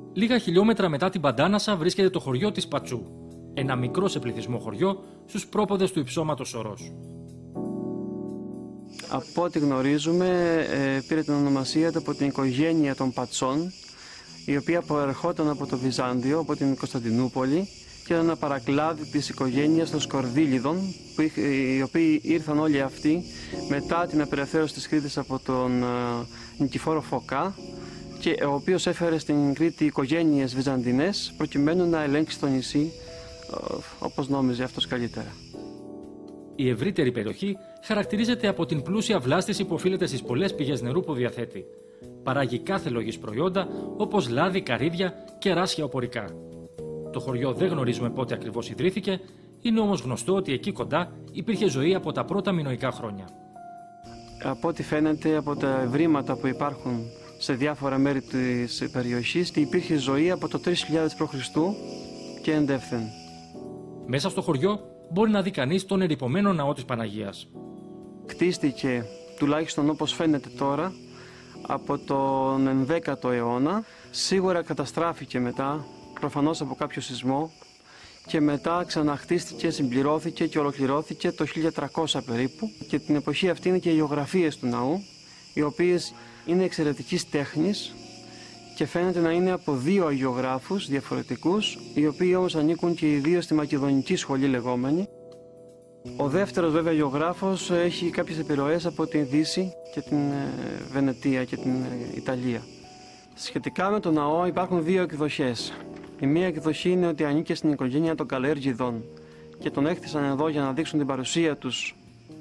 Λίγα χιλιόμετρα μετά την Παντάνασα βρίσκεται το χωριό της Πατσού, ένα μικρό σε πληθυσμό χωριό στους πρόποδες του υψώματος Ορός. Από ό,τι γνωρίζουμε, πήρε την ονομασία του από την οικογένεια των Πατσών, η οποία προερχόταν από το Βυζάντιο, από την Κωνσταντινούπολη, και ένα παρακλάδι της οικογένειας των Σκορδίλιδων, οι οποίοι ήρθαν όλοι αυτοί μετά την απελευθέρωση της Κρήτης από τον Νικηφόρο Φωκά, και ο οποίος έφερε στην Κρήτη οικογένειες βυζαντινές προκειμένου να ελέγξει το νησί όπως νόμιζε αυτός καλύτερα. Η ευρύτερη περιοχή χαρακτηρίζεται από την πλούσια βλάστηση που οφείλεται στις πολλές πηγές νερού που διαθέτει. Παράγει κάθε λογής προϊόντα όπως λάδι, καρύδια και ράσια οπωρικά. Το χωριό δεν γνωρίζουμε πότε ακριβώς ιδρύθηκε, είναι όμως γνωστό ότι εκεί κοντά υπήρχε ζωή από τα πρώτα μινωικά χρόνια. Από ό,τι φαίνεται από τα ευρήματα που υπάρχουν σε διάφορα μέρη της περιοχής, υπήρχε ζωή από το 3000 π.Χ. και εντεύθεν. Μέσα στο χωριό μπορεί να δει κανείς τον ερειπωμένο ναό της Παναγίας. Κτίστηκε, τουλάχιστον όπως φαίνεται τώρα, από τον 11ο αιώνα. Σίγουρα καταστράφηκε μετά, προφανώς από κάποιο σεισμό, και μετά ξαναχτίστηκε, συμπληρώθηκε και ολοκληρώθηκε το 1300 περίπου. Και την εποχή αυτή είναι και οι ηχογραφίες του ναού, οι οποίες είναι εξαιρετικής τέχνης και φαίνεται να είναι από δύο αγιογράφους διαφορετικούς, οι οποίοι όμως ανήκουν και οι δύο στη Μακεδονική σχολή λεγόμενη. Ο δεύτερος βέβαια αγιογράφος έχει κάποιες επιρροές από την Δύση και την Βενετία και την Ιταλία. Σχετικά με τον ναό υπάρχουν δύο εκδοχές. Η μία εκδοχή είναι ότι ανήκε στην οικογένεια των Καλέργιδων και τον έκτισαν εδώ για να δείξουν την παρουσία τους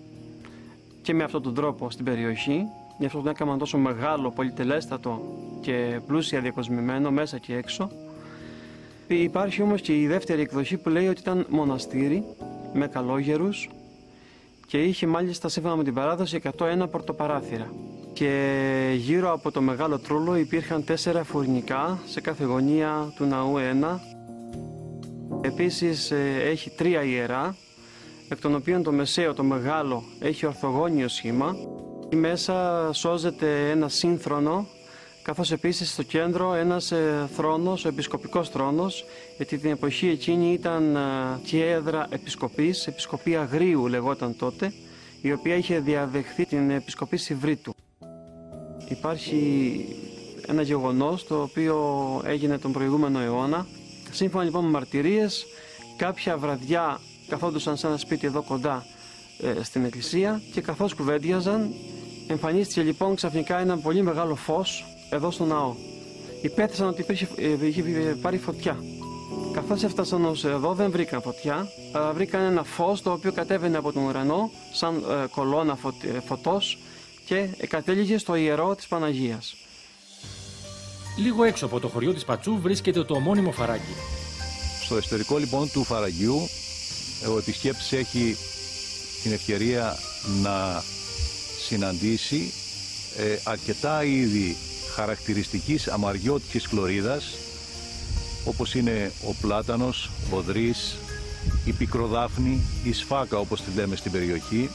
και με αυτόν τον τρόπο στην περιοχή. Γι' αυτό τον έκαναν τόσο μεγάλο, πολυτελέστατο και πλούσια διακοσμημένο μέσα και έξω. Υπάρχει όμως και η δεύτερη εκδοχή που λέει ότι ήταν μοναστήρι με καλόγερους και είχε μάλιστα σύμφωνα με την παράδοση 101 πορτοπαράθυρα. Και γύρω από το μεγάλο τρούλο υπήρχαν 4 φουρνικά, σε κάθε γωνία του ναού 1. Επίσης έχει 3 ιερά, εκ των οποίων το μεσαίο, το μεγάλο, έχει ορθογώνιο σχήμα. Μέσα σώζεται ένα σύνθρονο, καθώς επίσης στο κέντρο ένας θρόνος, ο επισκοπικός θρόνος, γιατί την εποχή εκείνη ήταν και έδρα επισκοπής, επισκοπή Αγρίου λεγόταν τότε, η οποία είχε διαδεχθεί την επισκοπή Σιβρίτου. Υπάρχει ένα γεγονός το οποίο έγινε τον προηγούμενο αιώνα. Σύμφωνα λοιπόν με μαρτυρίες, κάποια βραδιά καθόντουσαν σε ένα σπίτι εδώ κοντά στην εκκλησία και καθώς κουβέντιαζαν, εμφανίστηκε λοιπόν ξαφνικά ένα πολύ μεγάλο φως εδώ στο ναό. Υπέθεσαν ότι είχε πάρει φωτιά. Καθώς έφτασαν ως εδώ δεν βρήκαν φωτιά, αλλά βρήκαν ένα φως το οποίο κατέβαινε από τον ουρανό σαν κολόνα φωτός και κατέληγε στο ιερό της Παναγίας. Λίγο έξω από το χωριό της Πατσού βρίσκεται το ομώνυμο φαράγγι. Στο εσωτερικό λοιπόν του φαραγγιού ο επισκέπτης έχει την ευκαιρία να συναντήσει αρκετά είδη χαρακτηριστικής αμαριώτικης χλωρίδας, όπως είναι ο πλάτανος, ο δρύς, η πικροδάφνη, η σφάκα όπως τη λέμε στην περιοχή.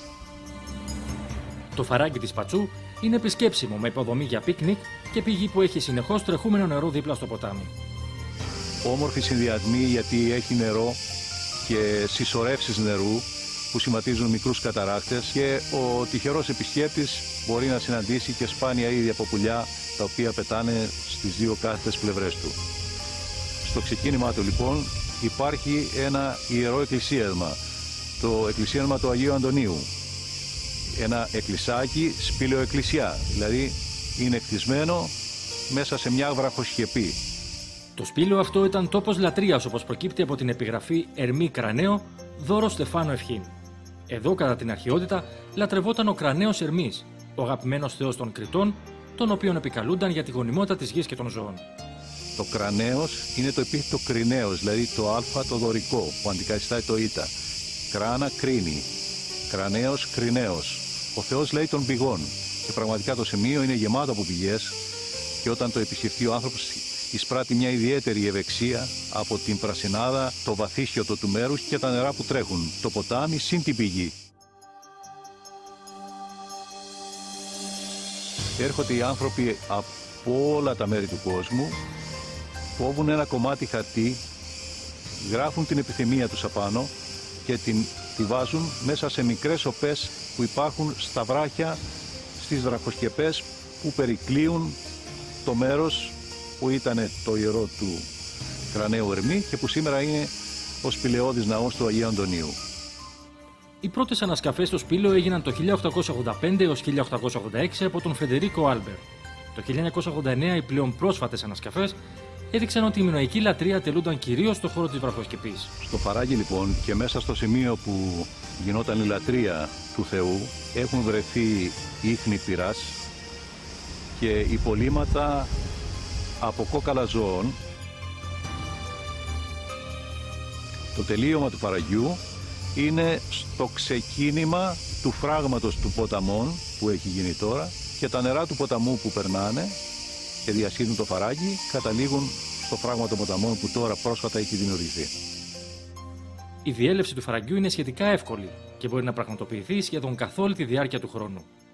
Το φαράγγι της Πατσού είναι επισκέψιμο με υποδομή για πίκνικ και πηγή που έχει συνεχώς τρεχούμενο νερό δίπλα στο ποτάμι. Όμορφοι συνδυασμοί γιατί έχει νερό και συσσωρεύσεις νερού που σχηματίζουν μικρούς καταράκτες και ο τυχερός επισκέπτης μπορεί να συναντήσει και σπάνια είδη από πουλιά τα οποία πετάνε στις δύο κάθετες πλευρές του. Στο ξεκίνημά του λοιπόν υπάρχει ένα ιερό εκκλησίασμα, το εκκλησίασμα του Αγίου Αντωνίου. Ένα εκκλησάκι σπήλαιο εκκλησιά, δηλαδή είναι κτισμένο μέσα σε μια βραχοσιεπή. Το σπήλαιο αυτό ήταν τόπος λατρείας όπως προκύπτει από την επιγραφή Ερμή Κραναίο, δώρο Στεφάνο Ευχήν. Εδώ κατά την αρχαιότητα λατρευόταν ο Κραναίος Ερμής, ο αγαπημένος θεός των Κρητών, τον οποίον επικαλούνταν για τη γονιμότητα της γης και των ζώων. Το Κραναίος είναι το επίθετο κριναίος, δηλαδή το α το δωρικό που αντικαθιστάει το ήτα. Κράνα κρίνει, Κραναίος κριναίος. Ο Θεός λέει των πηγών και πραγματικά το σημείο είναι γεμάτο από πηγές και όταν το επισκεφτεί ο άνθρωπος εισπράττει μια ιδιαίτερη ευεξία από την πρασινάδα, το βαθύχιωτο του μέρους και τα νερά που τρέχουν, το ποτάμι συν την πηγή. Έρχονται οι άνθρωποι από όλα τα μέρη του κόσμου κόβουν ένα κομμάτι χαρτί, γράφουν την επιθυμία τους απάνω και τη βάζουν μέσα σε μικρές οπές που υπάρχουν στα βράχια, στις βραχοσκεπές που περικλείουν το μέρος που ήταν το ιερό του Κραναίου Ερμή και που σήμερα είναι ο σπηλαιώδης ναός του Αγίου Αντωνίου. Οι πρώτες ανασκαφές στο Σπήλαιο έγιναν το 1885 έως 1886 από τον Φεντερίκο Άλμπερ. Το 1989 οι πλέον πρόσφατες ανασκαφές έδειξαν ότι η μινωική λατρεία τελούνταν κυρίως στο χώρο της βραχοσκεπής. Στο Φαράγγι λοιπόν και μέσα στο σημείο που γινόταν η λατρεία του Θεού έχουν βρεθεί ίχνη πυράς και υπολείμματα από κόκαλα ζώων. Το τελείωμα του Φαραγγιού είναι στο ξεκίνημα του φράγματος του ποταμών που έχει γίνει τώρα και τα νερά του ποταμού που περνάνε και διασχίζουν το Φαράγγι καταλήγουν στο φράγμα των ποταμών που τώρα πρόσφατα έχει δημιουργηθεί. Η διέλευση του Φαραγγιού είναι σχετικά εύκολη και μπορεί να πραγματοποιηθεί σχεδόν καθ' όλη τη διάρκεια του χρόνου.